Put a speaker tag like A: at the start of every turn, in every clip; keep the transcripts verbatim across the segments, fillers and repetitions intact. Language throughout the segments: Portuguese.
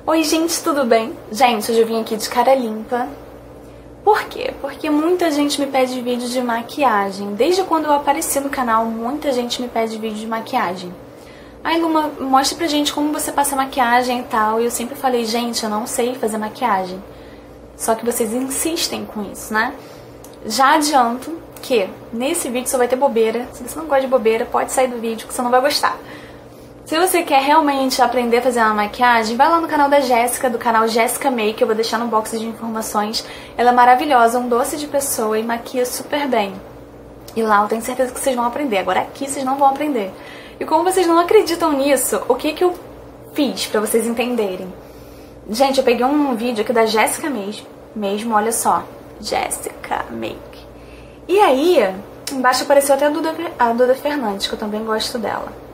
A: Oi gente, tudo bem? Gente, hoje eu vim aqui de cara limpa. Por quê? Porque muita gente me pede vídeo de maquiagem. Desde quando eu apareci no canal, muita gente me pede vídeo de maquiagem. Ai, Luma, mostra pra gente como você passa maquiagem e tal. E eu sempre falei, gente, eu não sei fazer maquiagem. Só que vocês insistem com isso, né? Já adianto que nesse vídeo só vai ter bobeira. Se você não gosta de bobeira, pode sair do vídeo que você não vai gostar. Se você quer realmente aprender a fazer uma maquiagem, vai lá no canal da Jéssica, do canal Jéssica Make, eu vou deixar no box de informações. Ela é maravilhosa, um doce de pessoa e maquia super bem. E lá eu tenho certeza que vocês vão aprender. Agora aqui vocês não vão aprender. E como vocês não acreditam nisso, o que que eu fiz pra vocês entenderem? Gente, eu peguei um vídeo aqui da Jéssica mesmo, mesmo, olha só. Jéssica Make. E aí, embaixo apareceu até a Duda, a Duda Fernandes, que eu também gosto dela.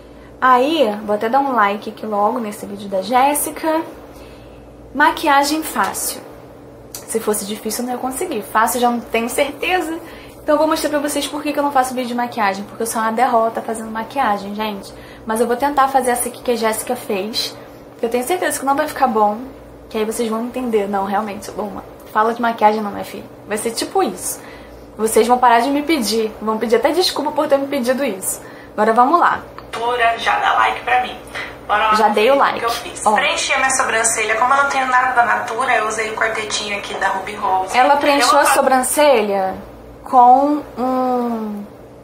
A: Aí, vou até dar um like aqui logo nesse vídeo da Jéssica. Maquiagem fácil. Se fosse difícil, eu não ia conseguir. Fácil, já não tenho certeza. Então eu vou mostrar pra vocês por que que eu não faço vídeo de maquiagem. Porque eu sou uma derrota fazendo maquiagem, gente. Mas eu vou tentar fazer essa aqui que a Jéssica fez. Porque eu tenho certeza que não vai ficar bom. Que aí vocês vão entender. Não, realmente, Luma, fala de maquiagem não, minha filha. Vai ser tipo isso. Vocês vão parar de me pedir. Vão pedir até desculpa por ter me pedido isso. Agora vamos lá.
B: Já dá like pra mim. Bora lá.
A: Já dei o like.
B: Que eu fiz. Preenchi a minha sobrancelha. Como eu não tenho nada da Natura, eu usei o quartetinho aqui da Ruby Rose.
A: Ela preencheu
B: eu
A: a sobrancelha com um...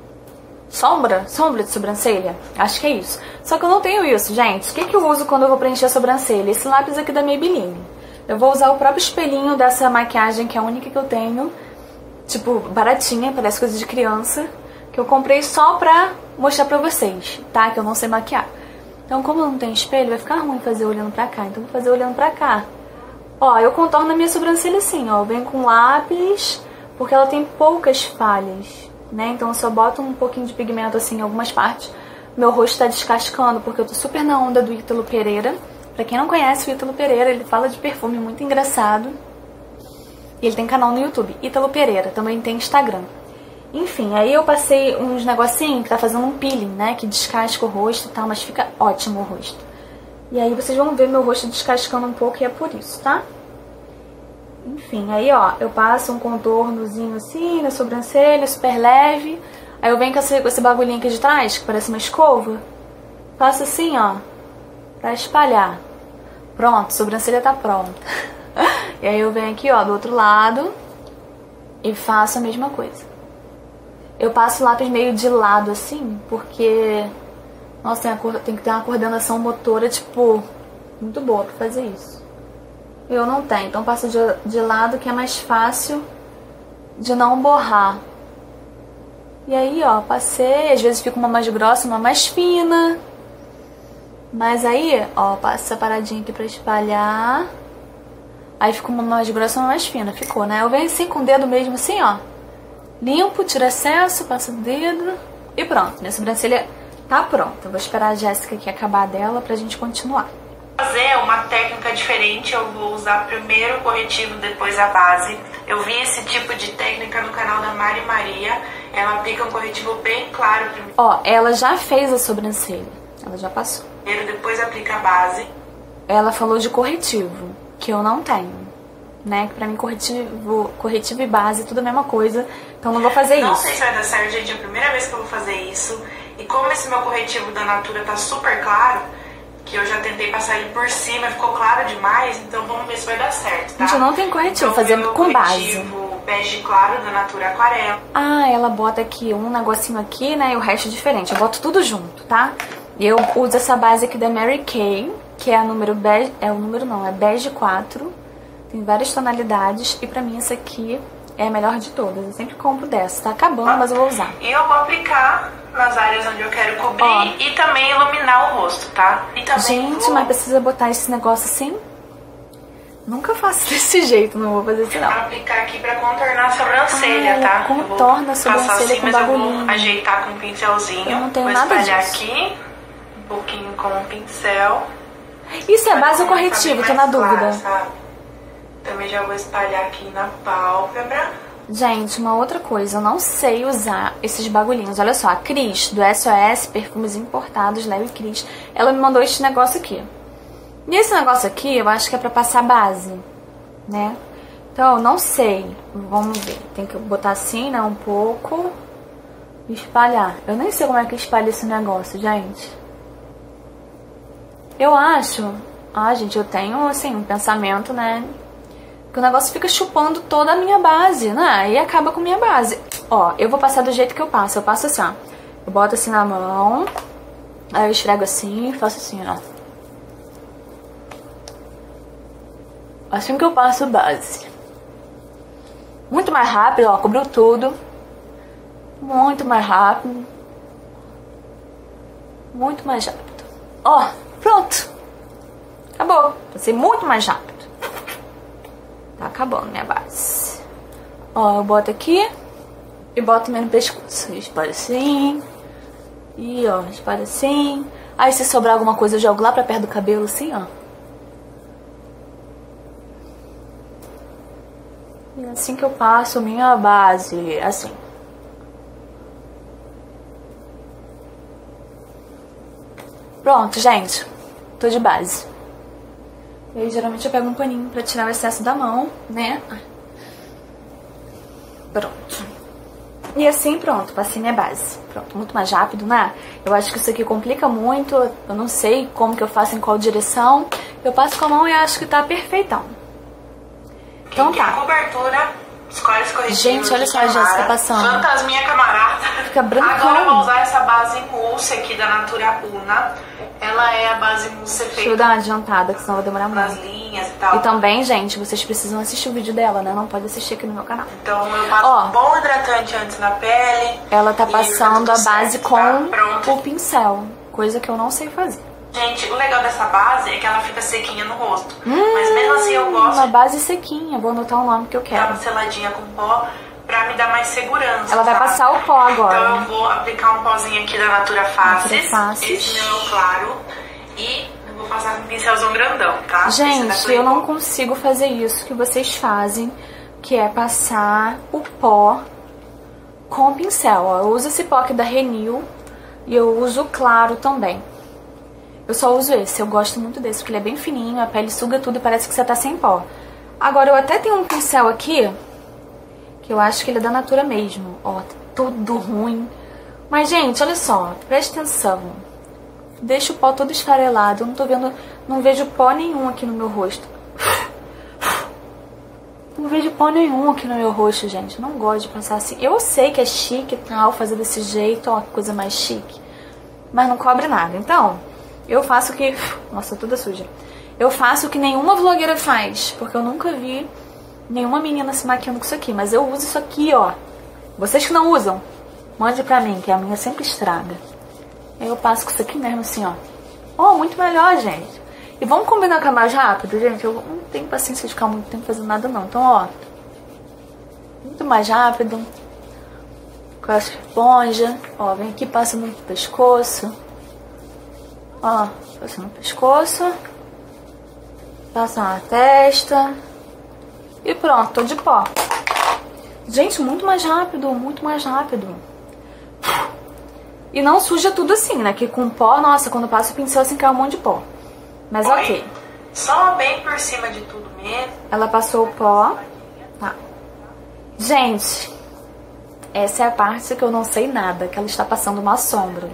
A: Sombra? Sombra de sobrancelha? Acho que é isso. Só que eu não tenho isso, gente. O que que eu uso quando eu vou preencher a sobrancelha? Esse lápis aqui da Maybelline. Eu vou usar o próprio espelhinho dessa maquiagem, que é a única que eu tenho. Tipo, baratinha, parece coisa de criança. Que eu comprei só pra mostrar pra vocês, tá? Que eu não sei maquiar. Então, como não tem espelho, vai ficar ruim fazer olhando pra cá. Então, vou fazer olhando pra cá. Ó, eu contorno a minha sobrancelha assim, ó. Eu venho com lápis, porque ela tem poucas falhas, né? Então, eu só boto um pouquinho de pigmento assim em algumas partes. Meu rosto tá descascando, porque eu tô super na onda do Ítalo Pereira. Pra quem não conhece o Ítalo Pereira, ele fala de perfume muito engraçado. E ele tem canal no YouTube, Ítalo Pereira. Também tem Instagram. Enfim, aí eu passei uns negocinhos que tá fazendo um peeling, né? Que descasca o rosto e tal, mas fica ótimo o rosto. E aí vocês vão ver meu rosto descascando um pouco e é por isso, tá? Enfim, aí ó, eu passo um contornozinho assim na sobrancelha, super leve. Aí eu venho com esse, com esse bagulhinho aqui de trás, que parece uma escova. Faço assim, ó, pra espalhar. Pronto, a sobrancelha tá pronta. E aí eu venho aqui, ó, do outro lado e faço a mesma coisa. Eu passo o lápis meio de lado, assim, porque, nossa, tem, a, tem que ter uma coordenação motora, tipo, muito boa pra fazer isso. Eu não tenho, então passo de, de lado, que é mais fácil de não borrar. E aí, ó, passei, às vezes fica uma mais grossa, uma mais fina. Mas aí, ó, passo separadinho aqui pra espalhar. Aí fica uma mais grossa, uma mais fina, ficou, né? Eu venho assim com o dedo mesmo, assim, ó. Limpo, tiro excesso, passo o dedo e pronto. Minha sobrancelha tá pronta. Vou esperar a Jéssica aqui acabar dela pra gente continuar.
B: Fazer uma técnica diferente, eu vou usar primeiro o corretivo, depois a base. Eu vi esse tipo de técnica no canal da Mari Maria. Ela aplica um corretivo bem claro primeiro.
A: Ó, ela já fez a sobrancelha. Ela já passou.
B: Primeiro, depois aplica a base.
A: Ela falou de corretivo, que eu não tenho. Né? Que pra mim corretivo, corretivo e base tudo a mesma coisa. Então não vou fazer
B: não
A: isso.
B: Não sei se vai dar certo, gente. É a primeira vez que eu vou fazer isso. E como esse meu corretivo da Natura tá super claro, que eu já tentei passar ele por cima, ficou claro demais. Então vamos ver se vai dar certo, tá?
A: Gente, eu não tenho corretivo,
B: então,
A: fazendo com base.
B: Corretivo bege claro da Natura Aquarela.
A: Ah, ela bota aqui um negocinho aqui, né? E o resto diferente. Eu boto tudo junto, tá? E eu uso essa base aqui da Mary Kay, que é a número bege... É o número não, é bege quatro. Tem várias tonalidades e pra mim essa aqui é a melhor de todas. Eu sempre compro dessa. Tá acabando, mas eu vou usar.
B: E eu vou aplicar nas áreas onde eu quero cobrir. Ó, e também iluminar o rosto, tá? E também
A: gente,
B: vou...
A: mas precisa botar esse negócio assim? Nunca faço desse jeito, não vou fazer isso não.
B: Vou aplicar aqui pra contornar a sobrancelha, ah, tá?
A: Contorna a sobrancelha
B: assim,
A: com
B: mas
A: bagulhinho.
B: Eu vou ajeitar com um pincelzinho.
A: Eu não tenho
B: vou
A: nada
B: espalhar
A: disso.
B: aqui, um pouquinho com o pincel.
A: Isso é base ou corretivo? Tô na dúvida.
B: Claro, também já vou espalhar aqui na pálpebra.
A: Gente, uma outra coisa, eu não sei usar esses bagulhinhos. Olha só, a Cris, do S O S Perfumes Importados, Léo e Cris, ela me mandou este negócio aqui. E esse negócio aqui, eu acho que é pra passar base, né? Então, não sei. Vamos ver. Tem que botar assim, né? Um pouco. E espalhar. Eu nem sei como é que espalha esse negócio, gente. Eu acho... Ah, gente, eu tenho, assim, um pensamento, né? Que o negócio fica chupando toda a minha base, né? E acaba com a minha base. Ó, eu vou passar do jeito que eu passo. Eu passo assim, ó. Eu boto assim na mão. Aí eu esfrego assim e faço assim, ó. Assim que eu passo base. Muito mais rápido, ó. Cobriu tudo. Muito mais rápido. Muito mais rápido. Ó, pronto. Acabou. Passei muito mais rápido. Tá acabando minha base. Ó, eu boto aqui. E boto também no pescoço. Espalho assim. E ó, espalho assim. Aí se sobrar alguma coisa eu jogo lá pra perto do cabelo assim, ó. E assim que eu passo minha base, assim. Pronto, gente. Tô de base. E aí geralmente eu pego um paninho pra tirar o excesso da mão, né? Pronto. E assim, pronto, passei minha base. Pronto, muito mais rápido, né? Eu acho que isso aqui complica muito. Eu não sei como que eu faço, em qual direção. Eu passo com a mão e acho que tá perfeitão. Então
B: Quem
A: tá.
B: quer cobertura, escolhe os corretivos.
A: Gente, olha só a Jéssica passando.
B: Fantasminha camarada.
A: Fica brancão.
B: Agora eu vou usar essa base mousse aqui da Natura Una. Ela é a base mousse feita.
A: Deixa eu dar uma adiantada, que senão vai demorar
B: nas
A: muito.
B: linhas e tal.
A: E também, gente, vocês precisam assistir o vídeo dela, né? Não pode assistir aqui no meu canal.
B: Então eu passo
A: Ó,
B: um bom hidratante antes na pele.
A: Ela tá passando a base
B: certo,
A: com
B: tá?
A: o pincel, coisa que eu não sei fazer.
B: Gente, o legal dessa base é que ela fica sequinha no rosto. Hum, Mas mesmo assim eu gosto
A: uma base sequinha, vou anotar o nome que eu
B: de dar uma
A: quero.
B: seladinha com pó pra me dar mais segurança.
A: Ela vai
B: sabe?
A: passar o pó agora.
B: Então eu vou aplicar um pozinho aqui da Natura Faces.
A: Natura Faces.
B: Esse meu é o claro. E eu vou passar com um pincelzão grandão, tá?
A: Gente, eu não consigo fazer isso que vocês fazem, que é passar o pó com o pincel. Ó, eu uso esse pó aqui da Renew e eu uso o claro também. Eu só uso esse, eu gosto muito desse, porque ele é bem fininho, a pele suga tudo e parece que você tá sem pó. Agora, eu até tenho um pincel aqui, que eu acho que ele é da Natura mesmo. Ó, tá tudo ruim. Mas, gente, olha só, presta atenção. Deixa o pó todo esfarelado, eu não tô vendo, não vejo pó nenhum aqui no meu rosto. Não vejo pó nenhum aqui no meu rosto, gente. Eu não gosto de passar assim. Eu sei que é chique e tal, fazer desse jeito, ó, que coisa mais chique. Mas não cobre nada. Então, eu faço o que... Nossa, toda suja. Eu faço o que nenhuma vlogueira faz, porque eu nunca vi nenhuma menina se maquiando com isso aqui. Mas eu uso isso aqui, ó. Vocês que não usam, mande pra mim, que a minha sempre estraga. Aí eu passo com isso aqui mesmo, assim, ó. Ó, muito melhor, gente. E vamos combinar com a mais rápido, gente? Eu não tenho paciência de ficar muito tempo fazendo nada, não. Então, ó. Muito mais rápido. Com a esponja. Ó, vem aqui, passa no pescoço. Ó, passa no pescoço. Passa na testa. E pronto, tô de pó. Gente, muito mais rápido, muito mais rápido. E não suja tudo assim, né? Que com pó, nossa, quando passa o pincel assim cai um monte de pó. Mas
B: Oi.
A: ok.
B: Só bem por cima de tudo mesmo.
A: Ela passou o pó. Tá. Gente, essa é a parte que eu não sei nada, que ela está passando uma sombra.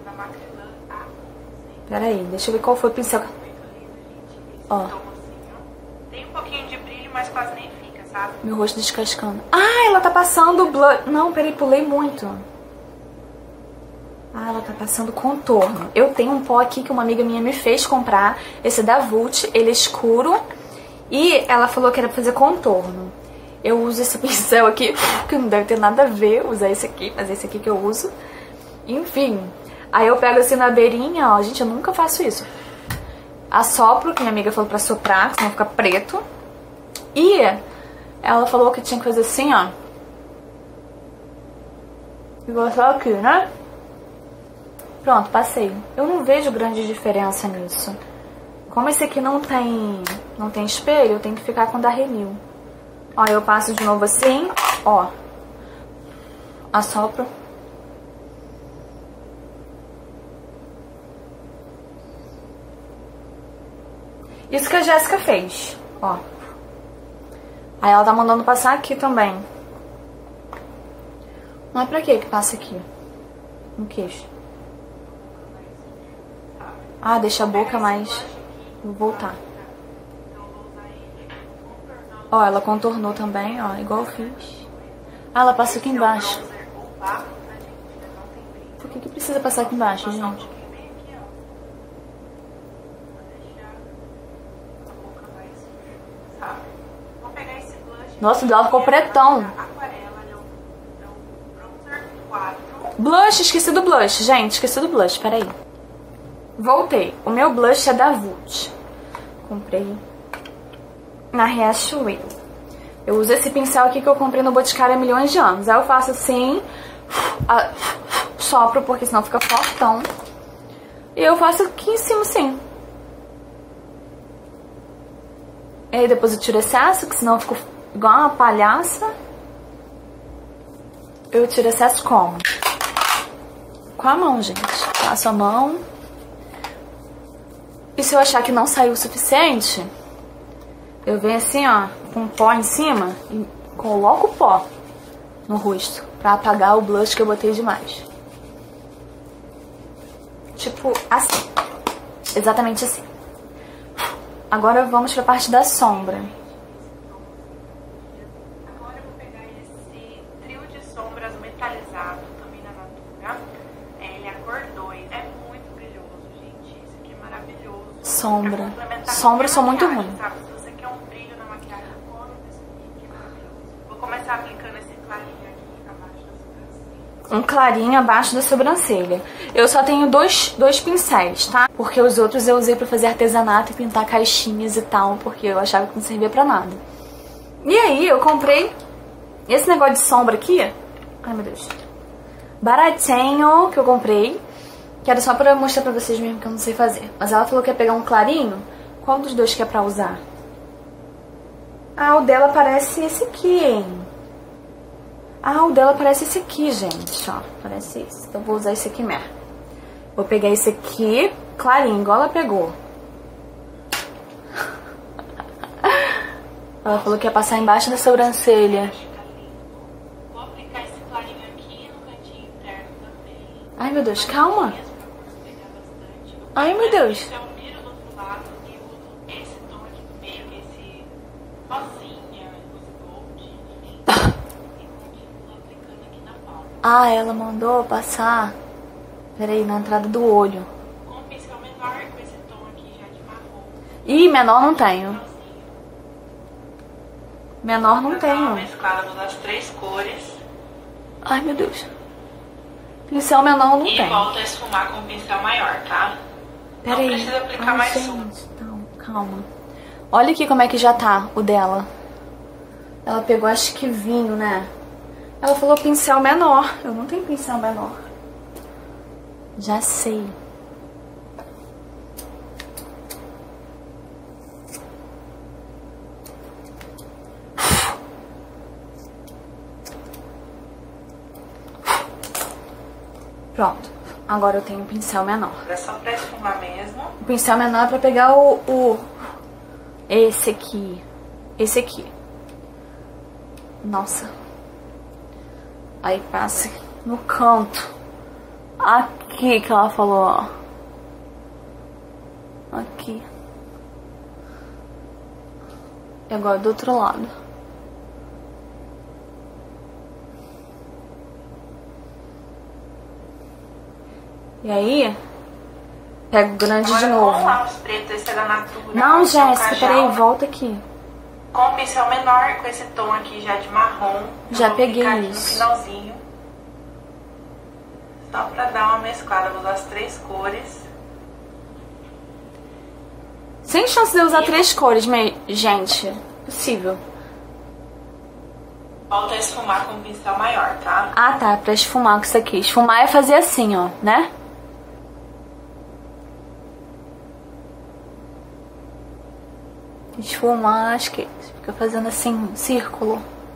A: Pera aí, deixa eu ver qual foi o pincel. Ó.
B: Tem um pouquinho de brilho, mas quase nem fica, sabe?
A: Meu rosto descascando. Ah, ela tá passando blur. Não, peraí, pulei muito. Ah, ela tá passando contorno. Eu tenho um pó aqui que uma amiga minha me fez comprar. Esse é da Vult, ele é escuro. E ela falou que era pra fazer contorno. Eu uso esse pincel aqui, que não deve ter nada a ver usar esse aqui, mas é esse aqui que eu uso. Enfim. Aí eu pego assim na beirinha, ó. Gente, eu nunca faço isso. Assopro, que minha amiga falou pra soprar, senão fica preto. E ela falou que tinha que fazer assim, ó. Igual só aqui, né? Pronto, passei. Eu não vejo grande diferença nisso. Como esse aqui não tem, não tem espelho, eu tenho que ficar com o da Renew. Ó, eu passo de novo assim, ó. Assopro. Isso que a Jéssica fez, ó. Aí ela tá mandando passar aqui também. Mas pra que que passa aqui? No queixo. Ah, deixa a boca mais... Vou voltar. Ó, ela contornou também, ó, igual eu fiz. Ah, ela passa aqui embaixo. Por que que precisa passar aqui embaixo, gente? Nossa, o dela ficou pretão. Blush, esqueci do blush, gente, esqueci do blush, peraí. Voltei. O meu blush é da Vult. Comprei na Riachuelo. Eu uso esse pincel aqui que eu comprei no Boticário há milhões de anos. Aí eu faço assim, a, sopro, porque senão fica fortão. E eu faço aqui em cima, assim. E aí depois eu tiro excesso, que senão eu fico igual uma palhaça. Eu tiro excesso como? Com a mão, gente. Passo a mão. E se eu achar que não saiu o suficiente, eu venho assim, ó, com pó em cima e coloco o pó no rosto pra apagar o blush que eu botei demais. Tipo assim. Exatamente assim. Agora vamos pra parte da sombra.
B: Agora eu vou pegar esse trio de sombras metalizado, também da Natura. Ele é a cor dois. É muito brilhoso, gente. Isso aqui é maravilhoso.
A: Sombra. Sombra são muito ruim.
B: Sabe? Se você quer um brilho na maquiagem, coloca esse aqui, que é maravilhoso. Vou começar aplicando esse clarinho aqui abaixo da sobrancelha.
A: Um clarinho abaixo da sobrancelha. Eu só tenho dois, dois pincéis, tá? Porque os outros eu usei pra fazer artesanato e pintar caixinhas e tal, porque eu achava que não servia pra nada. E aí eu comprei esse negócio de sombra aqui. Ai, meu Deus. Baratinho, que eu comprei. Que era só pra mostrar pra vocês mesmo que eu não sei fazer. Mas ela falou que ia pegar um clarinho. Qual dos dois que é pra usar? Ah, o dela parece esse aqui, hein? Ah, o dela parece esse aqui, gente, ó. Parece esse. Então eu vou usar esse aqui mesmo. Vou pegar esse aqui, clarinho, igual ela pegou. Ela falou que ia passar embaixo da sobrancelha.
B: Vou aplicar esse clarinho aqui no cantinho interno também.
A: Ai, meu Deus, calma. Ai, meu Deus.
B: Eu miro do outro lado e uso esse tom aqui do meio, que é esse rosinha, esse gold. E continuo aplicando aqui na palma.
A: Ah, ela mandou passar. Peraí, na entrada do olho.
B: Com um pincel menor, com esse tom aqui já de marrom.
A: Ih, menor não tenho. Menor não
B: Vou dar uma
A: tenho.
B: mesclada, vou usar as três cores.
A: Ai, meu Deus. Pincel menor não
B: E
A: tem.
B: volto a esfumar com um pincel maior, tá?
A: Peraí.
B: Não precisa aplicar
A: Ai,
B: mais
A: gente,
B: sombra.
A: Não, calma. Olha aqui como é que já tá o dela. Ela pegou, acho que vinho, né? Ela falou pincel menor. Eu não tenho pincel menor. Já sei. Pronto. Agora eu tenho um pincel menor.
B: É só pra esfumar mesmo.
A: O pincel menor é pra pegar o, o... Esse aqui. Esse aqui. Nossa. Aí passa no canto. Aqui que ela falou, ó. Aqui. E agora do outro lado. E aí, pego o grande
B: Agora,
A: de
B: com o
A: novo.
B: lápis preto, esse é da Natura.
A: Não,
B: esse é o
A: Jéssica,
B: Cajal.
A: peraí, volta aqui.
B: Com o pincel menor, com esse tom aqui já de marrom.
A: Já
B: eu vou
A: peguei
B: aplicar aqui
A: isso.
B: no finalzinho. Só pra dar uma mesclada, vou usar as três cores.
A: Sem chance de eu usar três cores, mas, gente, possível.
B: Volto a esfumar com um pincel maior, tá?
A: Ah, tá, pra esfumar com isso aqui. Esfumar é fazer assim, ó, né? Esfumar, acho que fica fazendo assim, um círculo.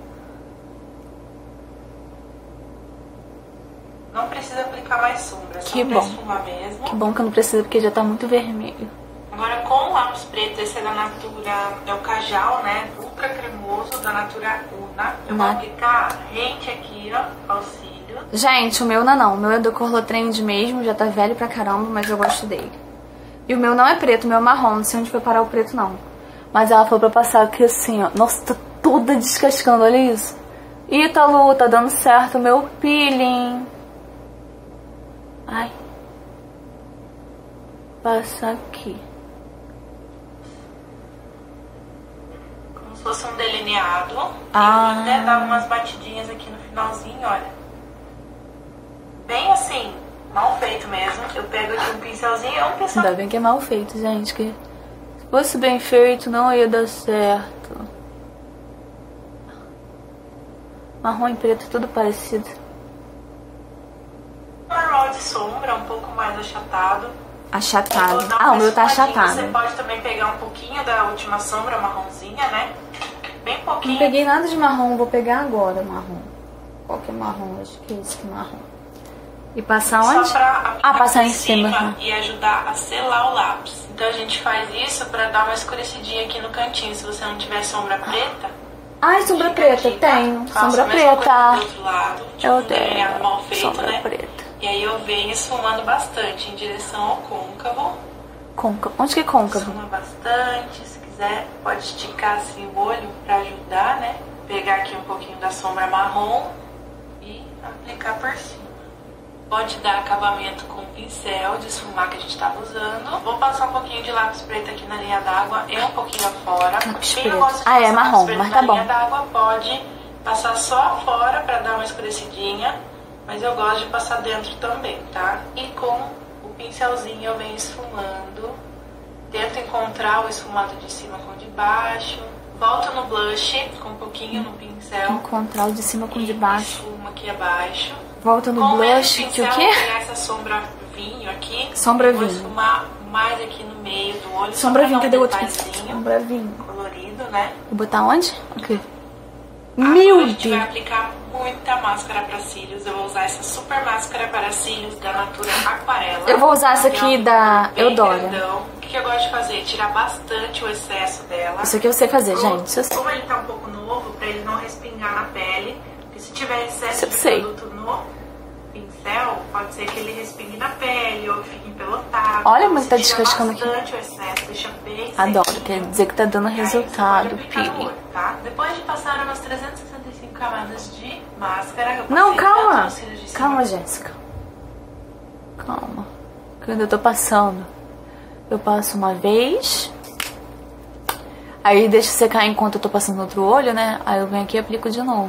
B: Não precisa aplicar mais sombra, só
A: Que
B: pra
A: bom.
B: esfumar mesmo.
A: Que bom que eu não preciso, porque já tá muito vermelho.
B: Agora com o lápis lápis preto, esse é da Natura, é o Cajal, né? Ultra cremoso, da Natura Una. Eu vou aplicar rente aqui, ó, aos cílios.
A: Gente, o meu não é não. O meu é do Corlotrend mesmo, já tá velho pra caramba, mas eu gosto dele. E o meu não é preto, o meu é marrom, não sei onde foi parar o preto não. Mas ela falou pra passar aqui assim, ó. Nossa, tá toda descascando, olha isso. Ítalo, tá dando certo o meu peeling. Ai. Passa aqui.
B: Como se fosse um delineado.
A: Ah.
B: E até dá umas batidinhas aqui no finalzinho, olha. Bem assim, mal feito mesmo. Eu pego aqui um pincelzinho, é um pincel.
A: Ainda bem que é mal feito, gente, que se fosse bem feito não ia dar certo. Marrom e preto, tudo parecido.
B: Normal de sombra, um pouco mais achatado.
A: Achatado. Ah, o meu tá achatado.
B: Você pode também pegar um pouquinho da última sombra marronzinha, né? Bem pouquinho.
A: Não peguei nada de marrom, vou pegar agora marrom. Qual que é marrom? Acho que é esse que é marrom. E passar onde?
B: Só pra
A: ah, passar em
B: cima,
A: cima.
B: E ajudar a selar o lápis. Então a gente faz isso pra dar uma escurecidinha aqui no cantinho. Se você não tiver sombra preta...
A: Ai, sombra preta,
B: aqui, tá?
A: tenho.
B: Faço
A: sombra
B: a mesma
A: preta.
B: coisa do outro lado, tipo,
A: eu
B: um delineado
A: tenho.
B: mal feito,
A: sombra
B: né?
A: preta.
B: E aí eu venho esfumando bastante em direção ao côncavo.
A: Côncavo. Onde que é côncavo?
B: Esfuma bastante. Se quiser, pode esticar assim o olho pra ajudar, né? Pegar aqui um pouquinho da sombra marrom e aplicar por cima. Pode dar acabamento com o pincel de esfumar que a gente tava usando. Vou passar um pouquinho de lápis preto aqui na linha d'água e um pouquinho afora.
A: Lápis
B: Quem
A: preto.
B: não gosta de
A: Ah, é
B: passar
A: marrom,
B: lápis preto
A: mas
B: na
A: tá bom.
B: linha d'água, pode passar só afora pra dar uma escurecidinha. Mas eu gosto de passar dentro também, tá? E com o pincelzinho eu venho esfumando. Tento encontrar o esfumado de cima com o de baixo. Volto no blush com um pouquinho no pincel.
A: Encontrar o de cima com o de baixo.
B: Esfumo aqui abaixo.
A: Volta no
B: Com
A: blush,
B: esse
A: que o
B: pincel,
A: quê?
B: pegar essa sombra vinho aqui.
A: Sombra
B: vou
A: vinho.
B: esfumar mais aqui no meio do olho.
A: Sombra vinho, cadê o outro?
B: Detalhezinho
A: Sombra vinho.
B: colorido, né?
A: Vou botar onde? Aqui.
B: Agora
A: Meu
B: a gente vai
A: Deus.
B: aplicar muita máscara para cílios. Eu vou usar essa super máscara para cílios da Natura Aquarela.
A: Eu vou usar essa
B: É
A: aqui
B: um
A: da
B: bem
A: Eudora.
B: grandão. O que eu gosto de fazer? Tirar bastante o excesso dela.
A: Isso aqui eu sei fazer,
B: Pro-
A: gente. Isso eu sei.
B: Como ele tá um pouco novo, pra ele não respingar na pele. Porque se tiver excesso
A: Isso eu
B: de
A: sei.
B: produto no pincel, pode ser que ele respingue na pele ou fique empelotado.
A: Olha, mas
B: Você
A: tá
B: tira
A: descascando aqui.
B: bastante o excesso, deixa bem
A: Adoro,
B: sequinho.
A: quer dizer que tá dando
B: E aí
A: resultado,
B: você pode aplicar no
A: peeling.
B: olho, tá? Depois de passar umas trezentas e sessenta e cinco camadas de máscara, eu
A: Não,
B: passei tanto
A: calma.
B: nos cílios de cima.
A: Calma, Jéssica. Calma. Que eu ainda tô passando. Eu passo uma vez. Aí deixo secar enquanto eu tô passando no outro olho, né? Aí eu venho aqui e aplico de novo.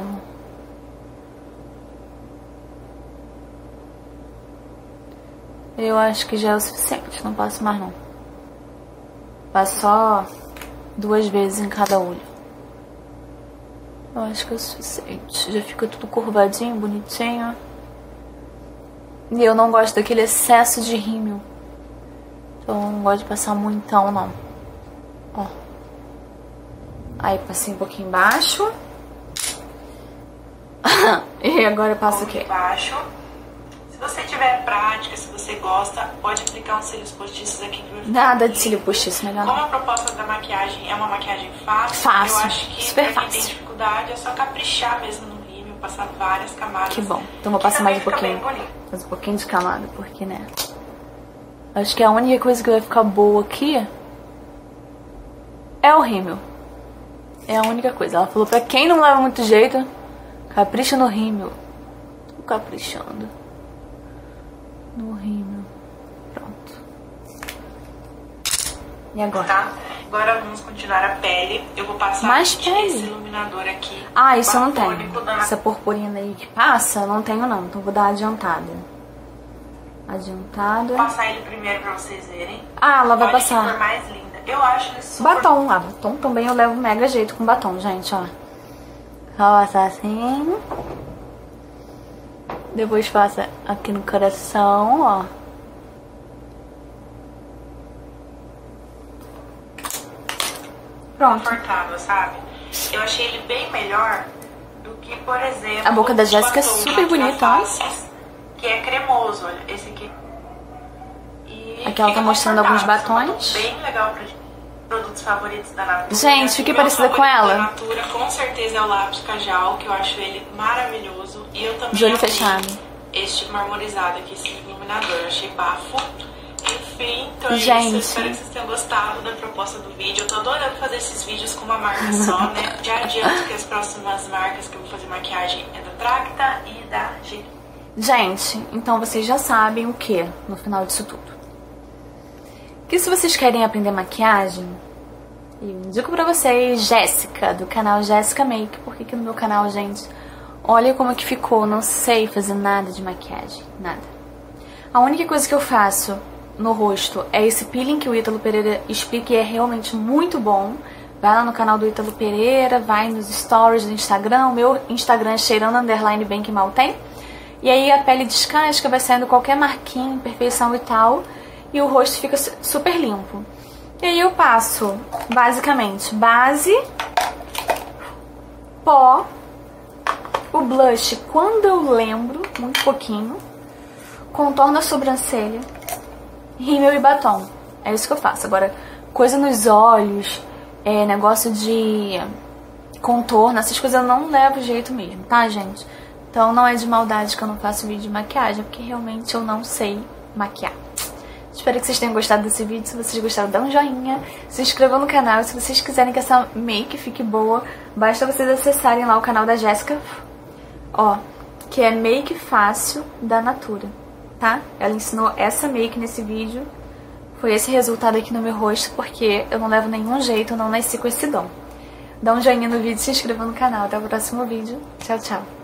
A: Eu acho que já é o suficiente. Não passo mais, não. Passo só duas vezes em cada olho. Eu acho que é o suficiente. Já fica tudo curvadinho, bonitinho. E eu não gosto daquele excesso de rímel. Então eu não gosto de passar muitão, não. Ó. Aí passei um pouquinho embaixo. E agora eu passo
B: Aqui
A: aqui.
B: embaixo. Se você tiver prática, se você gosta, pode aplicar uns cílios postiços aqui. Que vai ficar
A: Nada de
B: lindo.
A: cílio postiço, melhor
B: Como
A: não.
B: a proposta da maquiagem é uma maquiagem fácil,
A: Fácil,
B: eu acho que
A: super
B: pra quem tem
A: fácil.
B: dificuldade é só caprichar mesmo no rímel, passar várias camadas.
A: Que bom. Então vou
B: que
A: passar mais
B: também
A: um
B: fica bem
A: pouquinho.
B: bonito.
A: Mais um pouquinho de camada, porque, né? Acho que a única coisa que vai ficar boa aqui é o rímel. É a única coisa. Ela falou pra quem não leva muito jeito, capricha no rímel. Tô caprichando no rímel. Pronto. E agora?
B: Tá? Agora vamos continuar a pele. Eu vou passar
A: Mais
B: esse
A: pele?
B: iluminador aqui.
A: Ah, isso eu não tenho.
B: bafônico da
A: Essa purpurina aí que passa, eu não tenho não. Então vou dar uma adiantada. Adiantada.
B: Vou passar ele primeiro pra vocês verem.
A: Ah, ela vai
B: Olha que cor
A: passar.
B: mais linda. Eu acho ele super...
A: Batom, ah, batom também eu levo mega jeito com batom, gente, ó. Passa assim. Depois passa aqui no coração, ó. Pronto.
B: confortável, sabe? Eu achei ele bem melhor do que, por exemplo...
A: A boca da
B: os
A: Jéssica é
B: batons
A: super
B: da
A: bonita, ó.
B: Faces, que é cremoso, olha. Esse aqui. E
A: Aqui ela tá
B: fica
A: mostrando alguns
B: confortável,
A: batons.
B: esse é um batom bem legal pra gente. produtos favoritos da Natura.
A: Gente, fiquei
B: Meu
A: parecida com
B: favorito
A: ela.
B: da Natura, com certeza, é o lápis Kajal, que eu acho ele maravilhoso. E eu também
A: De olho
B: amei
A: fechado.
B: este marmorizado aqui, esse iluminador. Eu achei bafo. Enfim, então é
A: Gente.
B: isso. Espero que vocês tenham gostado da proposta do vídeo. Eu tô adorando fazer esses vídeos com uma marca só, né? Já adianto que as próximas marcas que eu vou fazer maquiagem é da Tracta e da G.
A: Gente, então vocês já sabem o que no final disso tudo. Que se vocês querem aprender maquiagem, eu indico pra vocês Jéssica, do canal Jéssica Make. Porque aqui no meu canal, gente, olha como que ficou. Não sei fazer nada de maquiagem, nada. A única coisa que eu faço no rosto é esse peeling que o Ítalo Pereira explica e é realmente muito bom. Vai lá no canal do Ítalo Pereira, vai nos stories do Instagram. O meu Instagram é cheirando underline bem que mal tem. E aí a pele descasca, vai saindo qualquer marquinha, imperfeição e tal. E o rosto fica super limpo. E aí eu passo, basicamente, base, pó, o blush quando eu lembro, muito pouquinho, contorno a sobrancelha, rímel e batom. É isso que eu faço. Agora, coisa nos olhos, é, negócio de contorno, essas coisas eu não levo jeito mesmo, tá, gente? Então não é de maldade que eu não faço vídeo de maquiagem, porque realmente eu não sei maquiar. Espero que vocês tenham gostado desse vídeo. Se vocês gostaram, dá um joinha, se inscrevam no canal. E se vocês quiserem que essa make fique boa, basta vocês acessarem lá o canal da Jéssica, ó, que é Make Fácil da Natura, tá? Ela ensinou essa make nesse vídeo. Foi esse resultado aqui no meu rosto, porque eu não levo nenhum jeito, eu não nasci com esse dom. Dá um joinha no vídeo, se inscreva no canal. Até o próximo vídeo. Tchau, tchau.